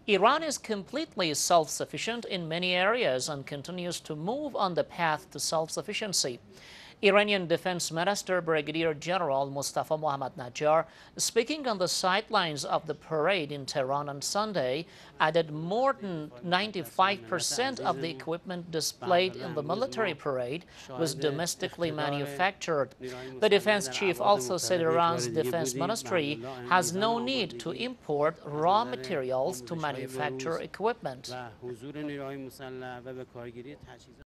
Iran is completely self-sufficient in many areas and continues to move on the path to self-sufficiency. Iranian Defense Minister Brigadier General Mohammad-Najjar, speaking on the sidelines of the parade in Tehran on Sunday, added more than 95% of the equipment displayed in the military parade was domestically manufactured. The defense chief also said Iran's defense ministry has no need to import raw materials to manufacture equipment.